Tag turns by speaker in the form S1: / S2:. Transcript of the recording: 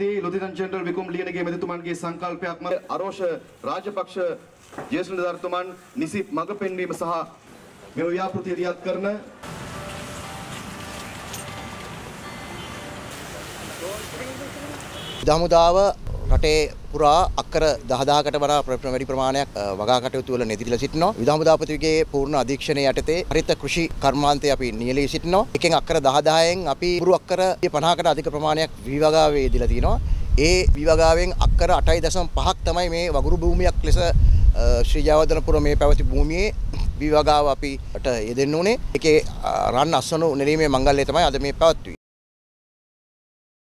S1: Lieutenant General Vikum Liyanage මෙතුමන්ගේ සංකල්පයක්ම අරෝෂ Rajapaksa ජ්‍යෙෂ්ඨ නිලධාරීතුමන් නිසි මඟ පෙන්වීම සහ මෙම ව්‍යාපෘතිය දියත් කරන
S2: දහමුදාව රටේ පුරා අක්කර 10000කට වඩා වැඩි ප්‍රමාණයක් වගා කටයුතු වල නෙදිලා සිටිනවා. විධාමුදාපතිගේ පූර්ණ අධීක්ෂණය යටතේ හරිත කෘෂි කර්මාන්තය අපි නියැලී සිටිනවා. එකෙන් අක්කර 10000න් අපි පුරු අක්කර 50කට අධික ප්‍රමාණයක් විවගාවේ යෙදලා තිනවා. ඒ විවගාවෙන් අක්කර 8.5ක් තමයි මේ වගුරු භූමියක් ලෙස ශ්‍රී ජයවර්ධනපුර මේ පැවති භූමියේ විවගාව අපිට යෙදෙන්න උනේ. ඒකේ රන් අස්වනු නෙරීමේ මංගල්‍යය තමයි අද මේ පැවැත්වුවේ.